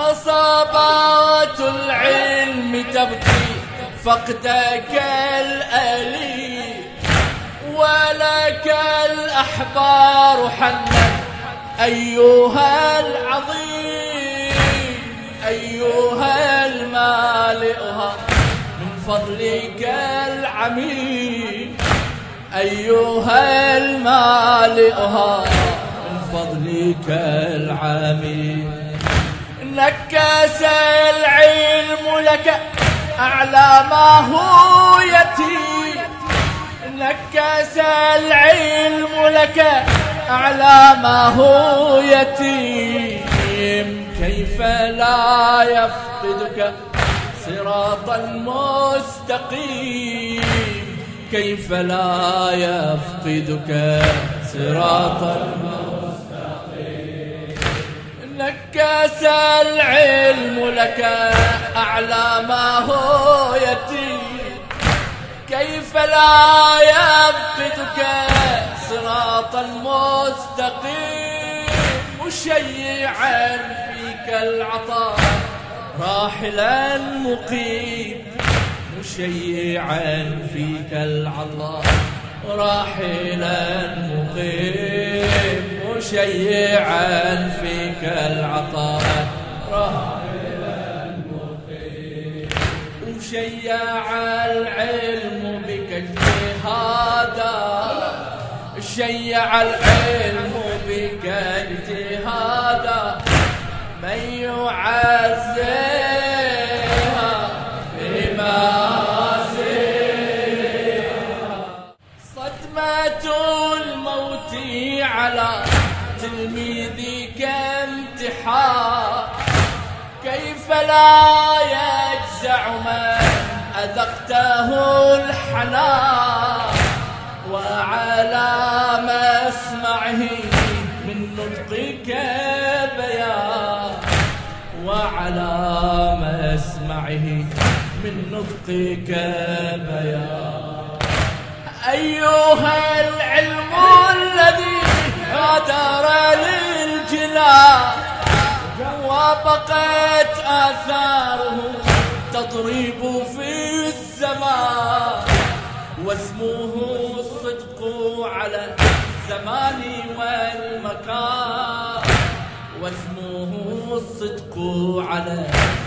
عصابات العلم تبكي فقدك الأليم، ولك الأحبار حنت أيها العظيم، أيها المالئها من فضلك العميم، أيها المالئها من فضلك العميم. نكس العلم لك أعلى ماهويتي، نكس العلم لك أعلى ماهويتي، كيف لا يفقدك صراطا مستقيم، كيف لا يفقدك صراطا مستقيم. نكس العلم لك أعلى ماهويتي، كيف لا يفقدك صراطا مستقيم، مشيعا فيك العطاء راحلا مقيم، مشيعا فيك العطاء راحلا مقيم، مشيعا فيك العطاء راحلا مقيم. وشيع العلم بك اجتهادا، شيع العلم بك اجتهادا، من يعزيها بمآسيها. صدمة الموت على تلميذك امتحان، كيف لا يجزع من أذقته الحنان، وعلى مسمعه من نطقك بيان، وعلى مسمعه من نطقك بيان. أيها العلم الذي غادر للجنان، وبقت آثاره تضرب في الزمان، واسمه الصدق على الزمان والمكان، واسمه الصدق على